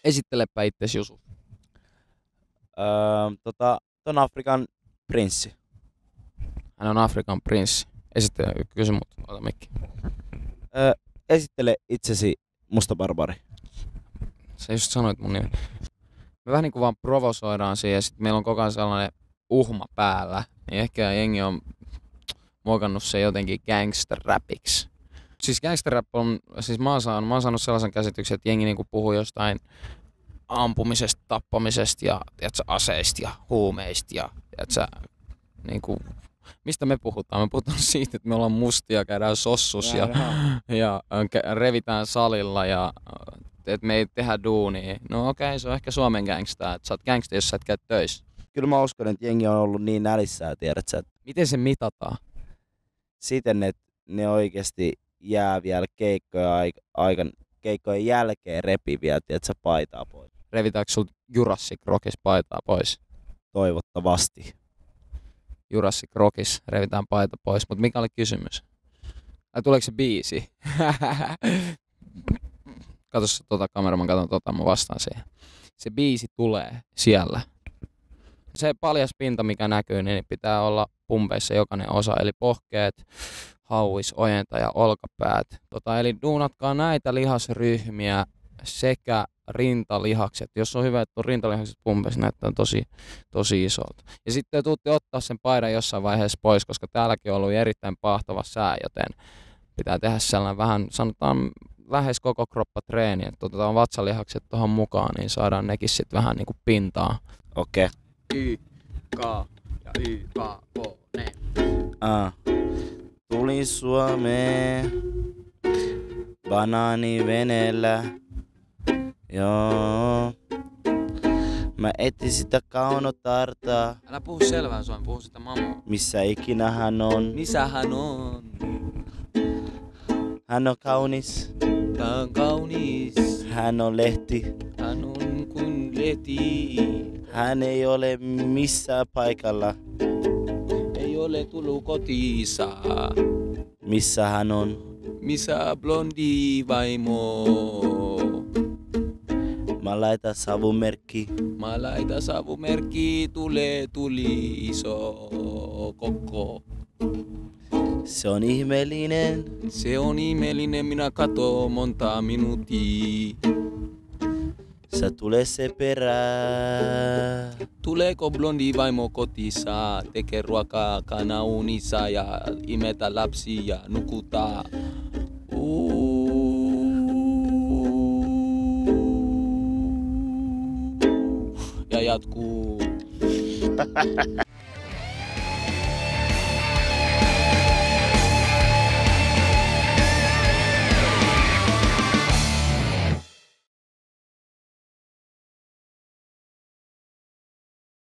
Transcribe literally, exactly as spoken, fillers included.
Esittelepä itsesi, Jusuf. Öö, tota, ton Afrikan prinssi. Hän on Afrikan prinssi. Esittele, kysy mut, ota mikki. Öö, esittele itsesi, musta barbari. Sä just sanoit mun nimi. Me vähän niinku vaan provosoidaan siihen ja sit meillä on koko ajan sellainen uhma päällä. Niin ehkä jengi on muokannut se jotenkin gangster-räpiksi. Siis gangster-rap on, siis mä oon saanut, mä oon saanut sellaisen käsityksen, että jengi niinku puhuu jostain ampumisesta, tappamisesta ja tiiätsä, aseista ja huumeista ja tiiätsä, niinku, mistä me puhutaan? Me puhutaan siitä, että me ollaan mustia, käydään sossus ja, ja revitään salilla ja että me ei tehdä duunia. No okei, okay, se on ehkä Suomen gangsta, että sä oot gangsta, jos sä et käy töissä. Kyllä mä uskon, että jengi on ollut niin nälissään, tiedät sä, että Miten se mitataan? siten, että ne oikeesti jää vielä keikkoja aikan, keikkojen jälkeen repii vielä, tiedät sä, paitaa pois. Revitäänkö sul Jurassic Rockis paitaa pois? Toivottavasti. Jurassic Rockis revitään paita pois, mutta mikä oli kysymys? Ai tuleeko se biisi? Kato se tota kamera, mä katon tota, mä vastaan siihen. Se biisi tulee siellä. Se paljas pinta, mikä näkyy, niin pitää olla pumpeissa jokainen osa, eli pohkeet, hauis, ojenta ja olkapäät. Tota, eli duunatkaa näitä lihasryhmiä sekä rintalihakset. Jos on hyvä, että on rintalihakset pumpeissa, näyttää tosi, tosi isolta. Ja sitten tuutte ottaa sen paidan jossain vaiheessa pois, koska täälläkin on ollut erittäin pahtava sää, joten pitää tehdä sellainen vähän, sanotaan lähes koko kroppa treeni, että otetaan vatsalihakset tuohon mukaan, niin saadaan nekin sitten vähän niinku pintaa. Okei. Okay. Y, K ja Y, K, O, ne. Ah. Tulin Suomeen banaaniveneellä. Joo. Mä etin sitä kaunotartaa. Älä puhu selvää suomen, puhu sitä mamoa. Missä ikinä hän on. Missä hän on? Hän on kaunis. Hän on kaunis. Hän on lehti. Hän on kuin lehti. Hän ei ole missään paikalla. Ei ole tullut kotiinsa. Missä hän on? Missä blondi vaimo? Mä laitan savumerkki. Mä laitan savumerkki, tulee tuli iso koko. Se on ihmeellinen. Se on ihmeellinen, minä katon monta minuuttia. Sä tulee se perään. Tuleeko blondi vaimo kotissa, tekee ruokaa kanauunissa ja imetä lapsia ja nukutaa. Ja jatkuu.